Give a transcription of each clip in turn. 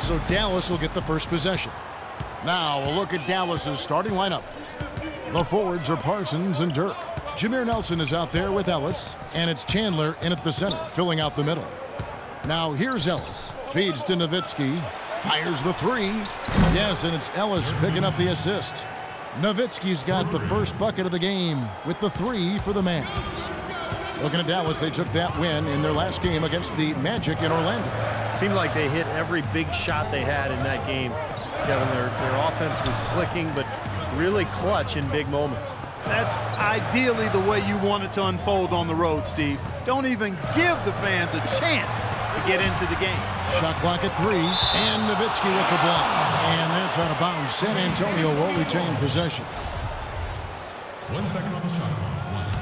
So Dallas will get the first possession. Now a look at Dallas's starting lineup. The forwards are Parsons and Dirk. Jameer Nelson is out there with Ellis, and it's Chandler in at the center, filling out the middle. Now here's Ellis. Feeds to Nowitzki. Fires the three. Yes, and it's Ellis picking up the assist. Nowitzki's got the first bucket of the game with the three for the Mavs. Looking at Dallas, they took that win in their last game against the Magic in Orlando. Seemed like they hit every big shot they had in that game. Kevin, their offense was clicking, but really clutch in big moments. That's ideally the way you want it to unfold on the road, Steve. Don't even give the fans a chance to get into the game. Shot clock at 3, and Nowitzki with the block. And that's out of bounds. San Antonio will retain possession. 1 second on the shot clock.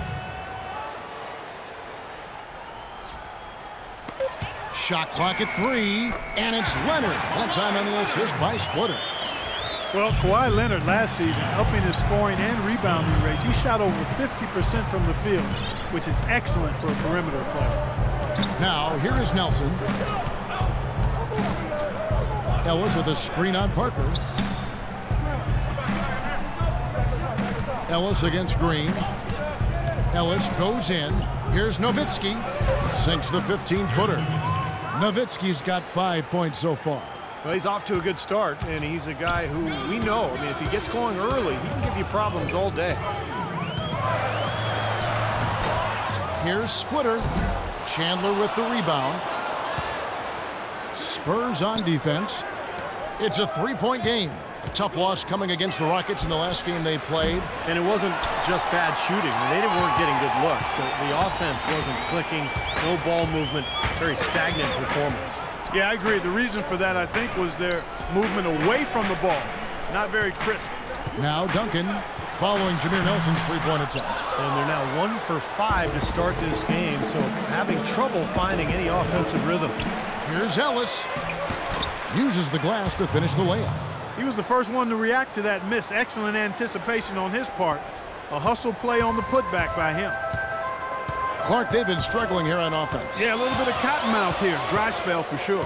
Shot clock at 3, and it's Leonard. That time on the assist by Splitter. Well, Kawhi Leonard last season, upping his scoring and rebounding rate. He shot over 50% from the field, which is excellent for a perimeter player. Now, here is Nelson. Ellis with a screen on Parker. Ellis against Green. Ellis goes in. Here's Nowitzki. Sinks the 15-footer. Nowitzki's got 5 points so far. Well, he's off to a good start, and he's a guy who we know. I mean, if he gets going early, he can give you problems all day. Here's Splitter. Chandler with the rebound. Spurs on defense. It's a three-point game. A tough loss coming against the Rockets in the last game they played. And it wasn't just bad shooting. They weren't getting good looks. The offense wasn't clicking. No ball movement. Very stagnant performance. Yeah, I agree. The reason for that, I think, was their movement away from the ball. Not very crisp. Now Duncan following Jameer Nelson's three-point attempt. And they're now 1 for 5 to start this game, so having trouble finding any offensive rhythm. Here's Ellis. Uses the glass to finish the layup. He was the first one to react to that miss. Excellent anticipation on his part. A hustle play on the putback by him. Clark, they've been struggling here on offense. Yeah, a little bit of cottonmouth here. Dry spell for sure.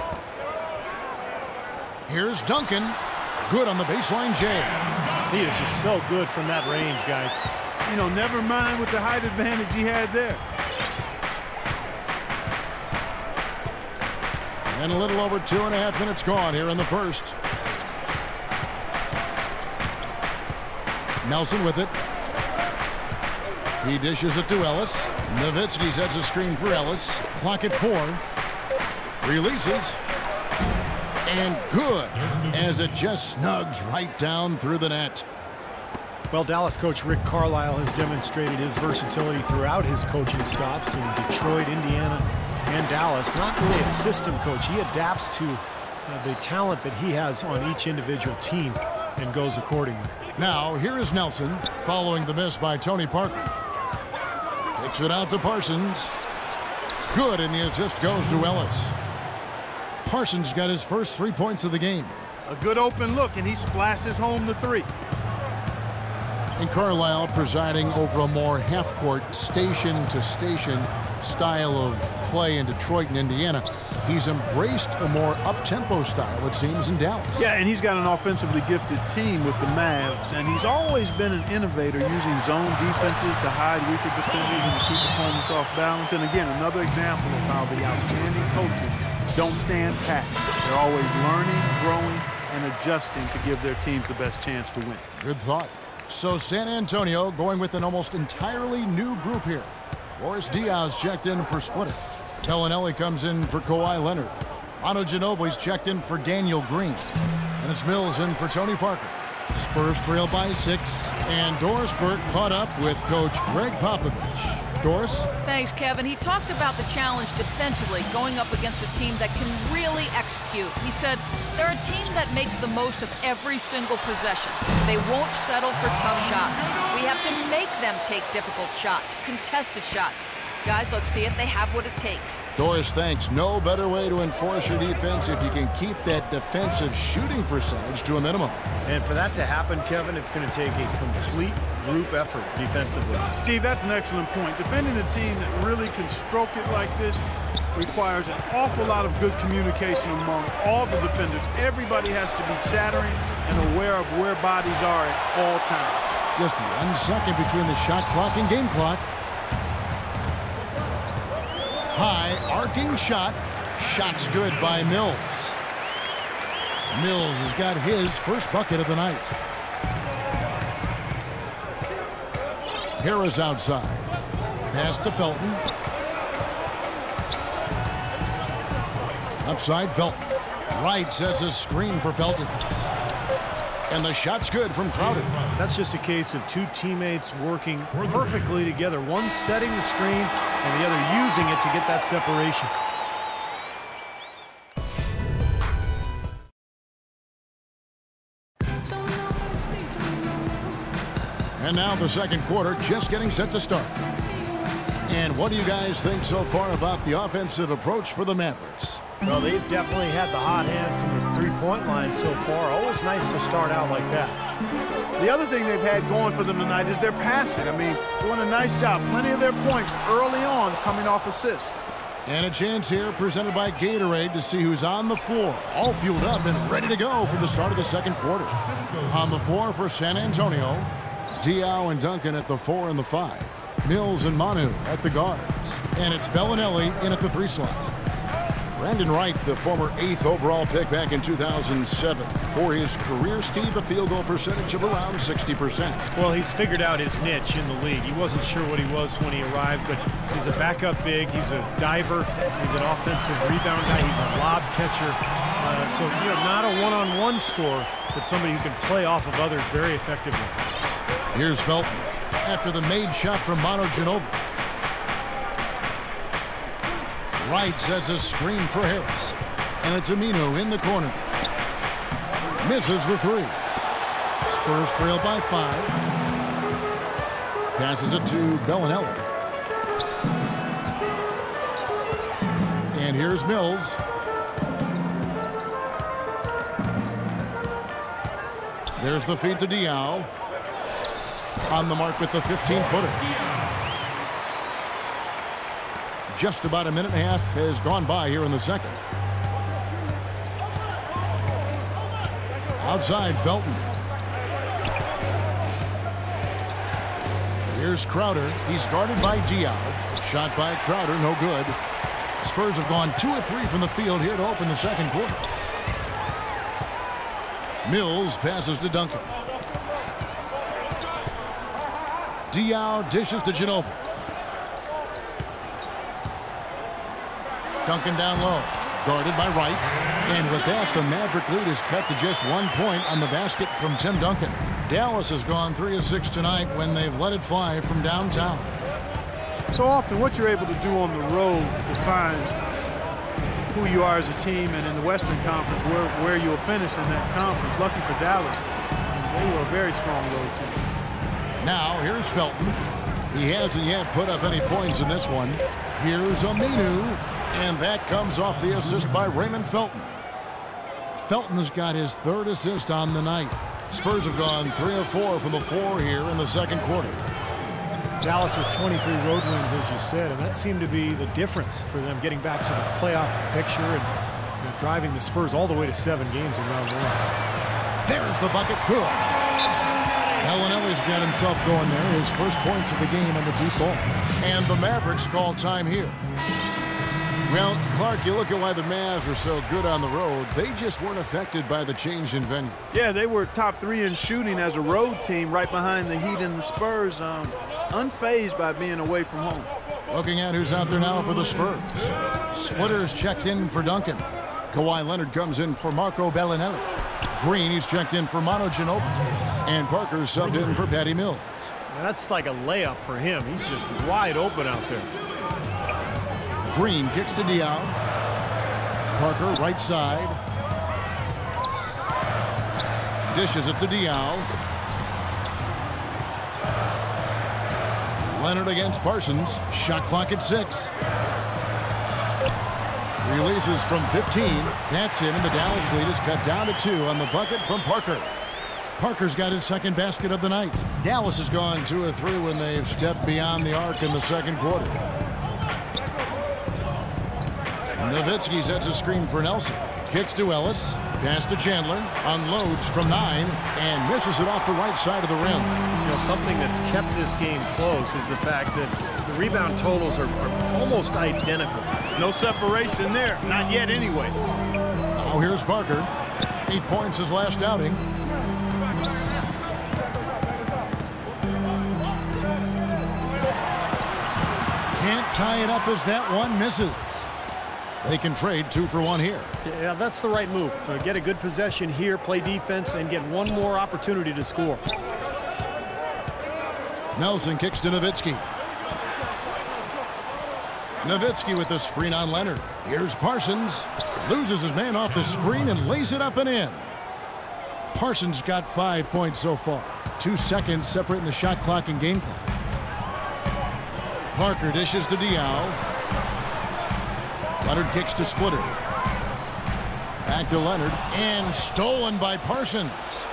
Here's Duncan. Good on the baseline J. He is just so good from that range, guys. You know, never mind with the height advantage he had there. And a little over 2.5 minutes gone here in the first. Nelson with it. He dishes it to Ellis. Nowitzki sets a screen for Ellis. Clock at 4. Releases. And good, as it just snugs right down through the net. Well, Dallas coach Rick Carlisle has demonstrated his versatility throughout his coaching stops in Detroit, Indiana, and Dallas. Not really a system coach. He adapts to the talent that he has on each individual team and goes accordingly. Now, here is Nelson, following the miss by Tony Parker. Kicks it out to Parsons. Good, and the assist goes to Ellis. Parsons got his first 3 points of the game. A good open look, and he splashes home the 3. And Carlisle presiding over a more half-court, station-to-station style of play in Detroit and Indiana. He's embraced a more up-tempo style, it seems, in Dallas. Yeah, and he's got an offensively gifted team with the Mavs, and he's always been an innovator using zone defenses to hide weaker defenders and to keep opponents off balance. And again, another example of how the outstanding coaches don't stand pat. They're always learning, growing, and adjusting to give their teams the best chance to win. Good thought. So San Antonio going with an almost entirely new group here. Boris Diaz checked in for Splitter. Bellinelli comes in for Kawhi Leonard. Manu Ginobili's checked in for Daniel Green. And it's Mills in for Tony Parker. Spurs trail by 6. And Doris Burke caught up with Coach Greg Popovich. Doris? Thanks, Kevin. He talked about the challenge defensively, going up against a team that can really execute. He said, they're a team that makes the most of every single possession. They won't settle for tough shots. We have to make them take difficult shots, contested shots. Guys, let's see if they have what it takes. Doris thinks no better way to enforce your defense if you can keep that defensive shooting percentage to a minimum. And for that to happen, Kevin, it's going to take a complete group effort defensively. Steve, that's an excellent point. Defending a team that really can stroke it like this requires an awful lot of good communication among all the defenders. Everybody has to be chattering and aware of where bodies are at all times. Just 1 second between the shot clock and game clock. High arcing shot. Shot's good by Mills. Mills has got his first bucket of the night. Harris outside. Pass to Felton. Upside Felton. Wright sets a screen for Felton. And the shot's good from Crowder. That's just a case of two teammates working perfectly together. One setting the screen and the other using it to get that separation. And now the second quarter just getting set to start. And what do you guys think so far about the offensive approach for the Mavericks? Well, they've definitely had the hot hand from the three-point line so far. Always nice to start out like that. The other thing they've had going for them tonight is their passing. I mean, doing a nice job. Plenty of their points early on coming off assists. And a chance here presented by Gatorade to see who's on the floor. All fueled up and ready to go for the start of the second quarter. On the floor for San Antonio, Diaw and Duncan at the 4 and the 5. Mills and Manu at the guards. And it's Bellinelli in at the 3 slot. Brandon Wright, the former 8th overall pick back in 2007. For his career, Steve, a field goal percentage of around 60%. Well, he's figured out his niche in the league. He wasn't sure what he was when he arrived, but he's a backup big. He's a diver. He's an offensive rebound guy. He's a lob catcher. So, not a one-on-one scorer, but somebody who can play off of others very effectively. Here's Felton after the made shot from Manu Ginobili. Wright sets a screen for Harris. And it's Aminu in the corner. Misses the 3. Spurs trail by 5. Passes it to Bellinelli. And here's Mills. There's the feed to Diaw. On the mark with the 15-footer. Just about a minute and a half has gone by here in the second. Outside, Felton. Here's Crowder. He's guarded by Diaw. Shot by Crowder, no good. Spurs have gone 2 of 3 from the field here to open the second quarter. Mills passes to Duncan. Diaw dishes to Ginobili. Duncan down low, guarded by Wright. And with that, the Maverick lead is cut to just 1 point on the basket from Tim Duncan. Dallas has gone 3 of 6 tonight when they've let it fly from downtown. So often what you're able to do on the road defines who you are as a team, and in the Western Conference where you'll finish in that conference. Lucky for Dallas, they were a very strong road team. Now here's Felton. He hasn't yet put up any points in this one. Here's Aminu. And that comes off the assist by Raymond Felton. Felton has got his 3rd assist on the night. Spurs have gone 3 of 4 from the floor here in the second quarter. Dallas with 23 road wins, as you said, and that seemed to be the difference for them getting back to the playoff picture and driving the Spurs all the way to 7 games in round 1. There's the bucket. Good. Bellinelli's got himself going there. His first points of the game on the deep ball. And the Mavericks call time here. Well, Clark, you look at why the Mavs were so good on the road. They just weren't affected by the change in venue. Yeah, they were top 3 in shooting as a road team, right behind the Heat and the Spurs, unfazed by being away from home. Looking at who's out there now for the Spurs. Splitters checked in for Duncan. Kawhi Leonard comes in for Marco Bellinelli. Green, he's checked in for Manu Ginobili. And Parker's subbed in for Patty Mills. That's like a layup for him. He's just wide open out there. Green kicks to Diaw. Parker right side. Dishes it to Diaw. Leonard against Parsons. Shot clock at 6. Releases from 15. That's in, and the Dallas lead is cut down to 2 on the bucket from Parker. Parker's got his second basket of the night. Dallas has gone 2 of 3 when they've stepped beyond the arc in the second quarter. Nowitzki sets a screen for Nelson. Kicks to Ellis. Pass to Chandler. Unloads from 9 and misses it off the right side of the rim. You know, something that's kept this game close is the fact that the rebound totals are almost identical. No separation there. Not yet anyway. Now here's Parker. 8 points his last outing. Can't tie it up as that one misses. They can trade 2 for 1 here. Yeah, that's the right move. Get a good possession here, play defense, and get one more opportunity to score. Nelson kicks to Nowitzki. Nowitzki with the screen on Leonard. Here's Parsons. Loses his man off the screen and lays it up and in. Parsons got 5 points so far. 2 seconds separating the shot clock and game clock. Parker dishes to Diaw. Leonard kicks to Splitter. Back to Leonard, and stolen by Parsons.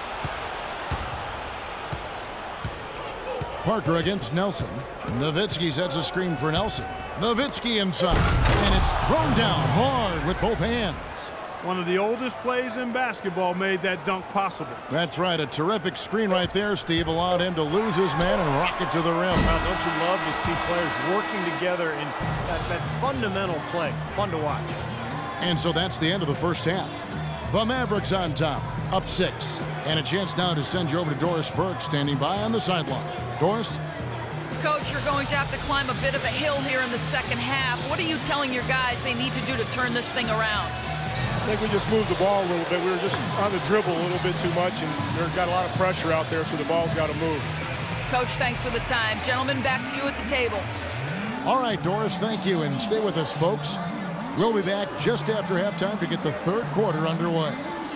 Parker against Nelson. Nowitzki sets a screen for Nelson. Nowitzki inside, and it's thrown down hard with both hands. One of the oldest plays in basketball made that dunk possible. That's right, a terrific screen right there, Steve. Allowed him to lose his man and rock it to the rim. Well, don't you love to see players working together in that fundamental play? Fun to watch. And so that's the end of the first half. The Mavericks on top, up 6. And a chance now to send you over to Doris Burke, standing by on the sideline. Doris? Coach, you're going to have to climb a bit of a hill here in the second half. What are you telling your guys they need to do to turn this thing around? I think we just moved the ball a little bit. We were just on the dribble a little bit too much, and we've got a lot of pressure out there, so the ball's got to move. Coach, thanks for the time. Gentlemen, back to you at the table. All right, Doris, thank you, and stay with us, folks. We'll be back just after halftime to get the third quarter underway.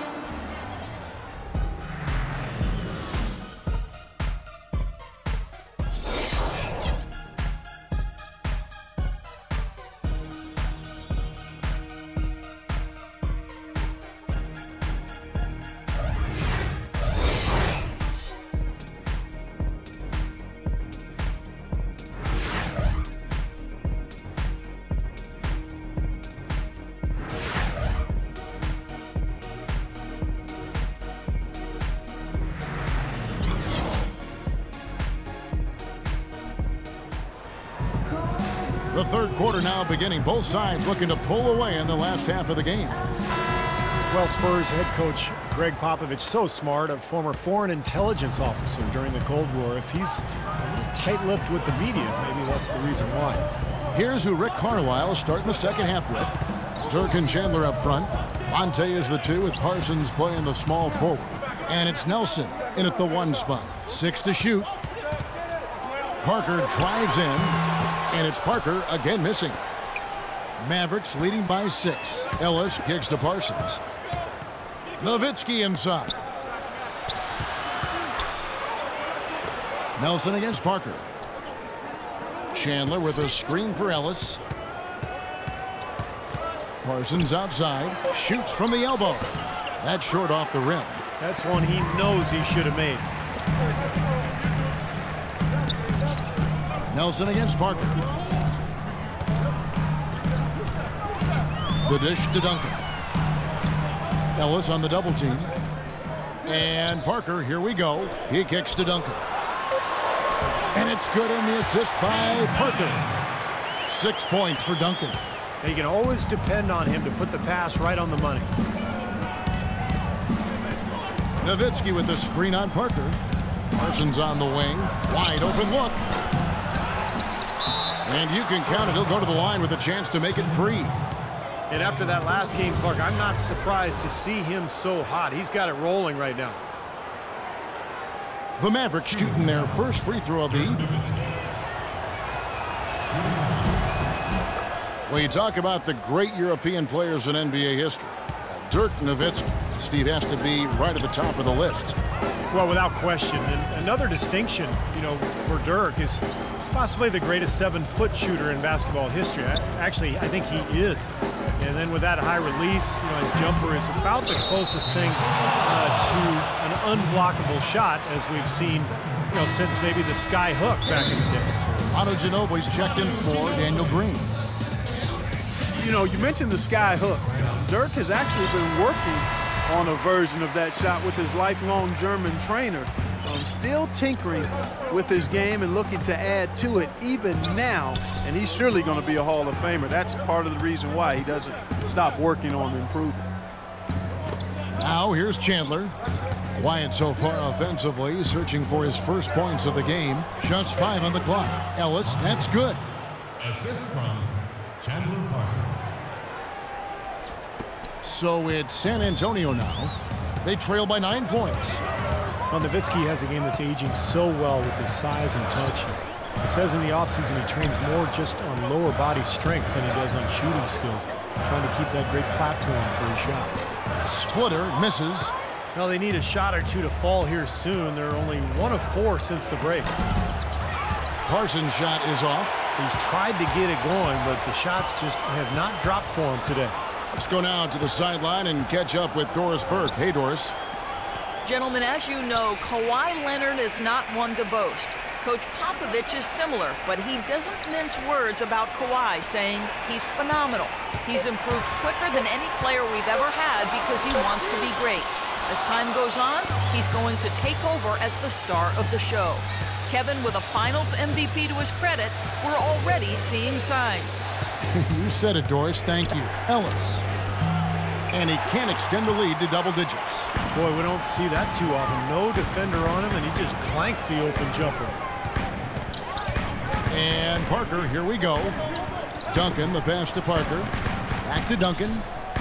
The third quarter now beginning. Both sides looking to pull away in the last half of the game. Well, Spurs head coach Greg Popovich, so smart, a former foreign intelligence officer during the Cold War. If he's a little tight-lipped with the media, maybe that's the reason why. Here's who Rick Carlisle is starting the second half with. Dirk and Chandler up front. Monte is the 2 with Parsons playing the small forward. And it's Nelson in at the 1 spot. 6 to shoot. Parker drives in, and it's Parker again missing. Mavericks leading by 6. Ellis kicks to Parsons. Nowitzki inside. Nelson against Parker. Chandler with a screen for Ellis. Parsons outside. Shoots from the elbow. That's short off the rim. That's one he knows he should have made. Nelson against Parker. The dish to Duncan. Ellis on the double team. And Parker, here we go. He kicks to Duncan. And it's good, in the assist by Parker. 6 points for Duncan. And you can always depend on him to put the pass right on the money. Nowitzki with the screen on Parker. Parsons on the wing. Wide open look. And you can count it. He'll go to the line with a chance to make it 3. And after that last game, Clark, I'm not surprised to see him so hot. He's got it rolling right now. The Mavericks shooting their first free throw of the evening. Well, you talk about the great European players in NBA history. Dirk Nowitzki. Steve has to be right at the top of the list. Well, without question. And another distinction, you know, for Dirk is possibly the greatest 7-foot shooter in basketball history. Actually, I think he is. And then with that high release, his jumper is about the closest thing to an unblockable shot as we've seen, since maybe the sky hook back in the day. Manu Ginobili's checked in for Daniel Green. You mentioned the sky hook. Dirk has actually been working on a version of that shot with his lifelong German trainer. Still tinkering with his game and looking to add to it even now, and he's surely going to be a Hall of Famer. That's part of the reason why he doesn't stop working on improving. Now here's Chandler. Quiet so far offensively, searching for his first points of the game. Just 5 on the clock. Ellis, that's good. Assist from Chandler Parsons. So it's San Antonio now. They trail by 9 points. Well, Nowitzki has a game that's aging so well with his size and touch. He says in the offseason he trains more just on lower body strength than he does on shooting skills, trying to keep that great platform for his shot. Splitter misses. Well, they need a shot or two to fall here soon. They're only 1 of 4 since the break. Parsons' shot is off. He's tried to get it going, but the shots just have not dropped for him today. Let's go now to the sideline and catch up with Doris Burke. Hey, Doris. Gentlemen, as you know, Kawhi Leonard is not one to boast. Coach Popovich is similar, but he doesn't mince words about Kawhi, saying he's phenomenal. He's improved quicker than any player we've ever had because he wants to be great. As time goes on, he's going to take over as the star of the show. Kevin, with a Finals MVP to his credit, we're already seeing signs. You said it, Doris. Thank you. Ellis. And he can't extend the lead to double digits. Boy, we don't see that too often. No defender on him, and he just clanks the open jumper. And Parker, here we go. Duncan, the pass to Parker. Back to Duncan.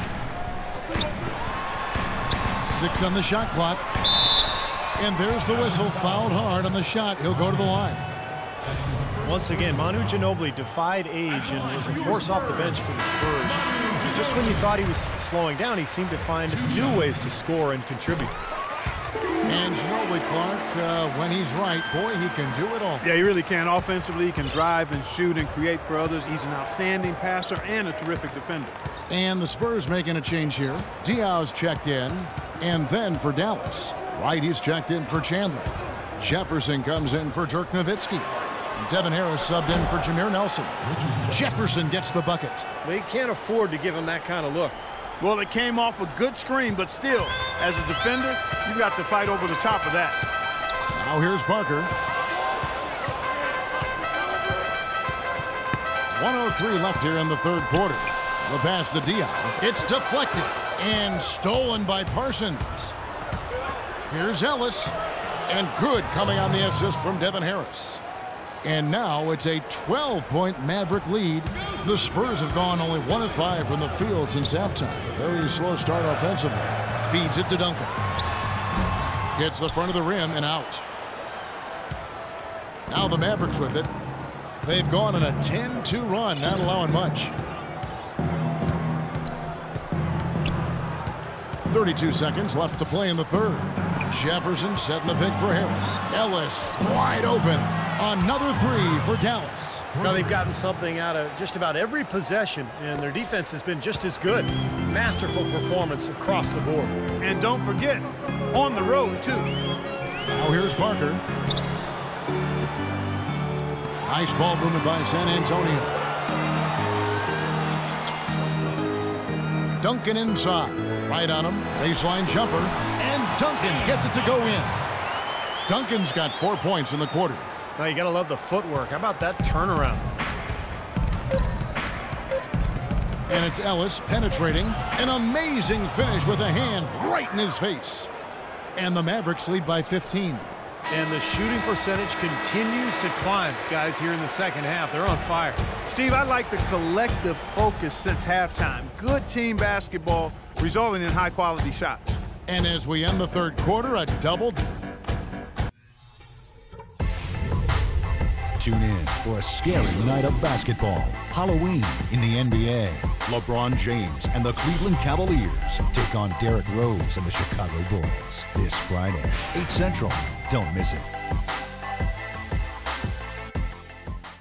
6 on the shot clock. And there's the whistle. Fouled hard on the shot. He'll go to the line. Once again, Manu Ginobili defied age and was a force off the bench for the Spurs. Just when you thought he was slowing down, he seemed to find new ways to score and contribute. And Ginobili, Clark, when he's right, boy, he can do it all. Yeah, he really can. Offensively, he can drive and shoot and create for others. He's an outstanding passer and a terrific defender. And the Spurs making a change here. Diaw's checked in, and then for Dallas. Wright, he's checked in for Chandler. Jefferson comes in for Dirk Nowitzki. Devin Harris subbed in for Jameer Nelson. Jefferson gets the bucket. They can't afford to give him that kind of look. Well, it came off a good screen, but still, as a defender, you've got to fight over the top of that. Now here's Parker. 1:03 left here in the third quarter. The pass to Diaw. It's deflected and stolen by Parsons. Here's Ellis. And good coming on the assist from Devin Harris. And now it's a 12-point Maverick lead. The Spurs have gone only 1 of 5 from the field since halftime. Very slow start offensively. Feeds it to Duncan. Hits the front of the rim and out. Now the Mavericks with it. They've gone on a 10-2 run, not allowing much. 32 seconds left to play in the third. Jefferson setting the pick for Harris. Ellis wide open. Another 3 for Dallas. Now they've gotten something out of just about every possession, and their defense has been just as good. Masterful performance across the board. And don't forget, on the road, too. Now here's Parker. Nice ball movement by San Antonio. Duncan inside. Right on him. Baseline jumper. And Duncan gets it to go in. Duncan's got 4 points in the quarter. Now you got to love the footwork. How about that turnaround? And it's Ellis penetrating. An amazing finish with a hand right in his face. And the Mavericks lead by 15. And the shooting percentage continues to climb, guys, here in the second half. They're on fire. Steve, I like the collective focus since halftime. Good team basketball resulting in high-quality shots. And as we end the third quarter, a double. Tune in for a scary night of basketball. Halloween in the NBA. LeBron James and the Cleveland Cavaliers take on Derrick Rose and the Chicago Bulls this Friday, 8 Central. Don't miss it.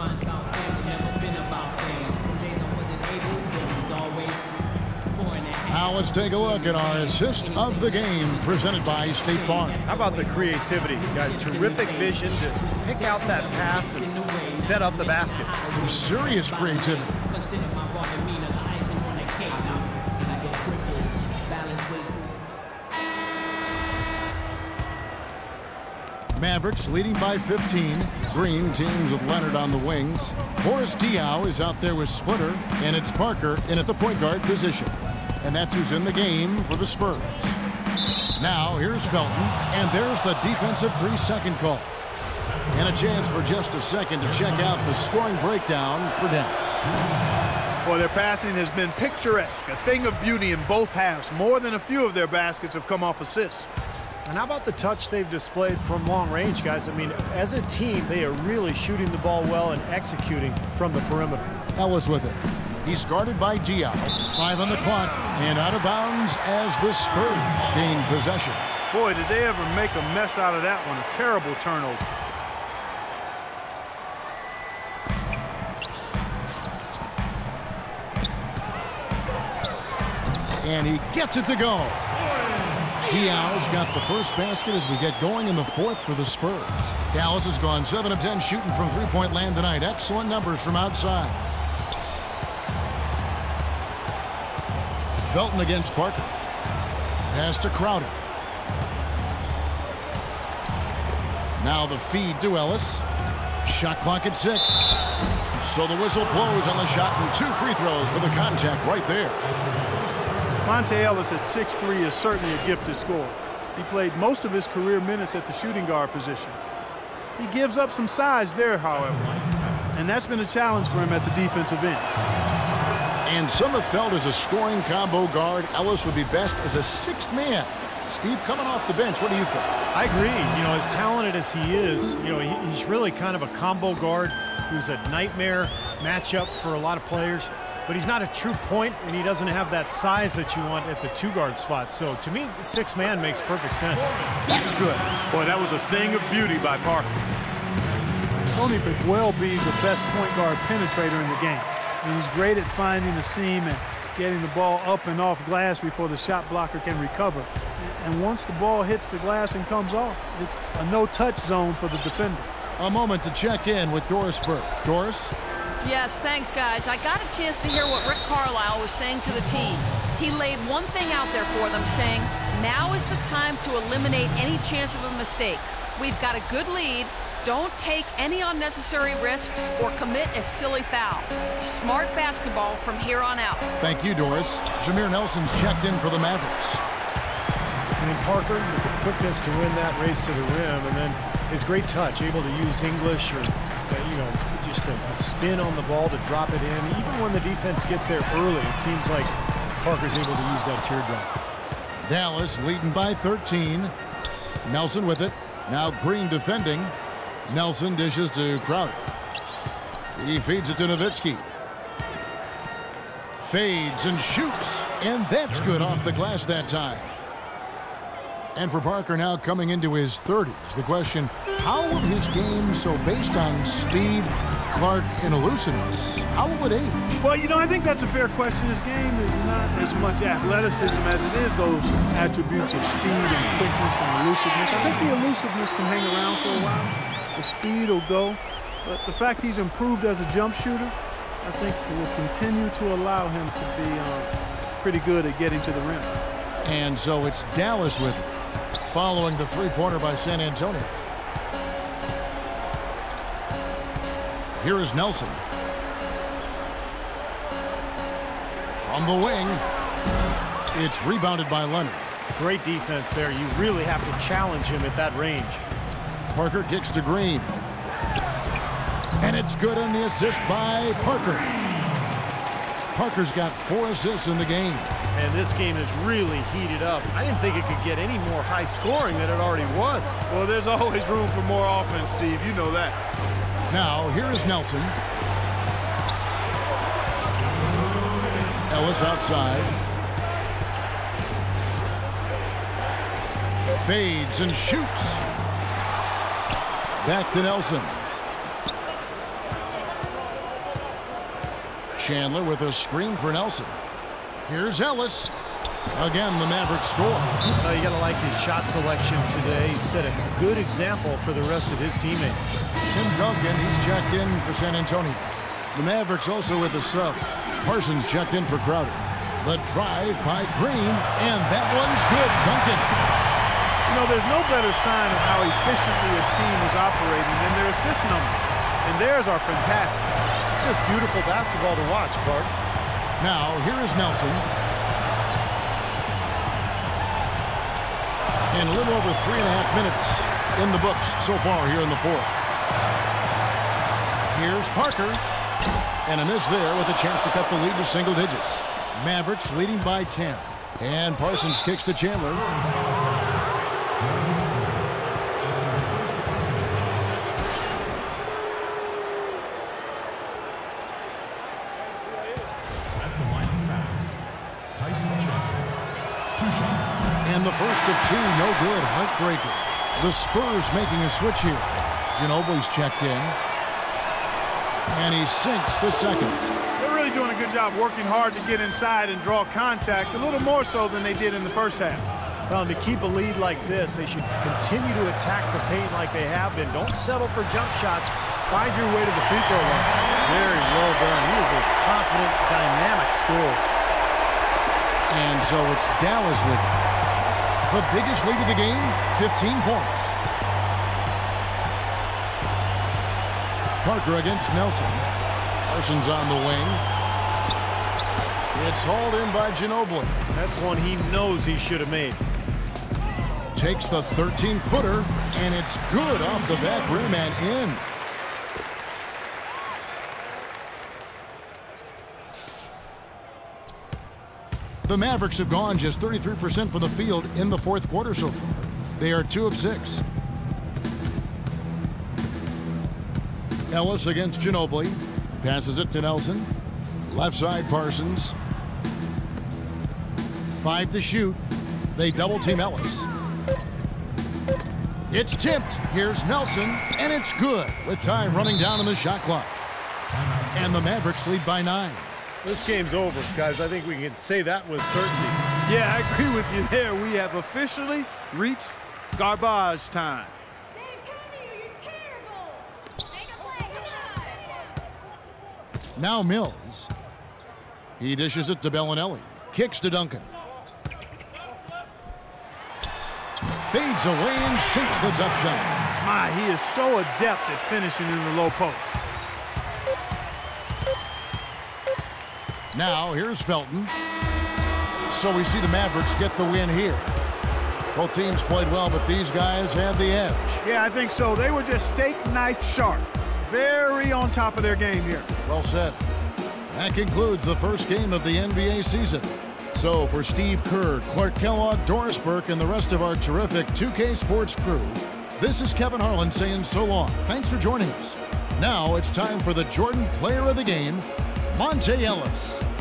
Now let's take a look at our assist of the game presented by State Farm. How about the creativity, guys? Terrific vision to pick out that pass and set up the basket. Some serious creativity. Mavericks leading by 15. Green teams with Leonard on the wings. Boris Diaw is out there with Splitter, and it's Parker in at the point guard position. And that's who's in the game for the Spurs. Now here's Felton, and there's the defensive 3-second call. And a chance for just a second to check out the scoring breakdown for Dallas. Boy, their passing has been picturesque, a thing of beauty in both halves. More than a few of their baskets have come off assists. And how about the touch they've displayed from long range, guys? I mean, as a team, they are really shooting the ball well and executing from the perimeter. Ellis with it. He's guarded by Diaw. 5 on the clock and out of bounds as the Spurs gain possession. Boy, did they ever make a mess out of that one. A terrible turnover. And he gets it to go. Diaw's got the first basket as we get going in the fourth for the Spurs. Dallas has gone 7 of 10 shooting from three-point land tonight. Excellent numbers from outside. Felton against Parker. Pass to Crowder. Now the feed to Ellis. Shot clock at 6. So the whistle blows on the shot and 2 free throws for the contact right there. Monte Ellis at 6'3" is certainly a gifted scorer. He played most of his career minutes at the shooting guard position. He gives up some size there, however, and that's been a challenge for him at the defensive end. And some have felt as a scoring combo guard, Ellis would be best as a 6th man. Steve, coming off the bench, what do you think? I agree. You know, as talented as he is, you know, he's really kind of a combo guard who's a nightmare matchup for a lot of players. But he's not a true point, and he doesn't have that size that you want at the 2-guard spot. So, to me, the 6th man makes perfect sense. That's good. Boy, that was a thing of beauty by Parker. Tony could well be the best point guard penetrator in the game. I mean, he's great at finding the seam and getting the ball up and off glass before the shot blocker can recover. And once the ball hits the glass and comes off, it's a no-touch zone for the defender. A moment to check in with Doris Burke. Doris? Yes, thanks, guys. I got a chance to hear what Rick Carlisle was saying to the team. He laid one thing out there for them, saying, now is the time to eliminate any chance of a mistake. We've got a good lead. Don't take any unnecessary risks or commit a silly foul. Smart basketball from here on out. Thank you, Doris. Jameer Nelson's checked in for the Mavericks. And Parker with the quickness to win that race to the rim, and then his great touch, able to use English or, you know, just the spin on the ball to drop it in. Even when the defense gets there early, it seems like Parker's able to use that teardrop. Dallas leading by 13. Nelson with it. Now Green defending. Nelson dishes to Crowder. He feeds it to Nowitzki. Fades and shoots, and that's good off the glass that time. And for Parker now coming into his 30s, the question, how will his game, so based on speed, Clark, and elusiveness, how will it age? Well, you know, I think that's a fair question. His game is not as much athleticism as it is those attributes of speed and quickness and elusiveness. I think the elusiveness can hang around for a while. The speed will go. But the fact he's improved as a jump shooter, I think will continue to allow him to be pretty good at getting to the rim. And so it's Dallas with it, following the three-pointer by San Antonio. Here is Nelson. From the wing. It's rebounded by Leonard. Great defense there. You really have to challenge him at that range. Parker kicks to Green. And it's good on the assist by Parker. Parker's got 4 assists in the game. And this game is really heated up. I didn't think it could get any more high scoring than it already was. Well, there's always room for more offense, Steve. You know that. Now, here is Nelson. Ellis outside. Fades and shoots. Back to Nelson. Chandler with a screen for Nelson. Here's Ellis. Again, the Mavericks score. You got to like his shot selection today. He set a good example for the rest of his teammates. Tim Duncan, he's checked in for San Antonio. The Mavericks also with a sub. Parsons checked in for Crowder. The drive by Green, and that one's good. Duncan. You know, there's no better sign of how efficiently a team is operating than their assist number. And theirs are fantastic. It's just beautiful basketball to watch, Clark. Now, here is Nelson. And a little over 3.5 minutes in the books so far here in the fourth. Here's Parker. And a miss there with a chance to cut the lead to single digits. Mavericks leading by 10. And Parsons kicks to Chandler. And the first of two, no good. Heartbreaker. The Spurs making a switch here. Ginobili's checked in. And he sinks the second. They're really doing a good job working hard to get inside and draw contact, a little more so than they did in the first half. Well, to keep a lead like this, they should continue to attack the paint like they have been. Don't settle for jump shots. Find your way to the free throw line. Very well done. He is a confident, dynamic scorer. And so it's Dallas with it. The biggest lead of the game, 15 points. Parker against Nelson. Parsons on the wing. It's hauled in by Ginobili. That's one he knows he should have made. Takes the 13-footer, and it's good off the back rim and in. The Mavericks have gone just 33% from the field in the fourth quarter so far. They are 2 of 6. Ellis against Ginobili. Passes it to Nelson. Left side Parsons. 5 to shoot. They double team Ellis. It's tipped. Here's Nelson, and it's good with time running down on the shot clock. And the Mavericks lead by 9. This game's over, guys. I think we can say that with certainty. Yeah, I agree with you there. We have officially reached garbage time. Now Mills. He dishes it to Bellinelli. Kicks to Duncan. Fades away and sinks the tough shot. My, he is so adept at finishing in the low post. Now here's Felton. So we see the Mavericks get the win here. Both teams played well, but these guys had the edge. Yeah, I think so. They were just steak knife sharp. Very on top of their game here. Well said. That concludes the first game of the NBA season. So for Steve Kerr, Clark Kellogg, Doris Burke, and the rest of our terrific 2K Sports crew, this is Kevin Harlan saying so long. Thanks for joining us. Now it's time for the Jordan Player of the Game, Monte Ellis.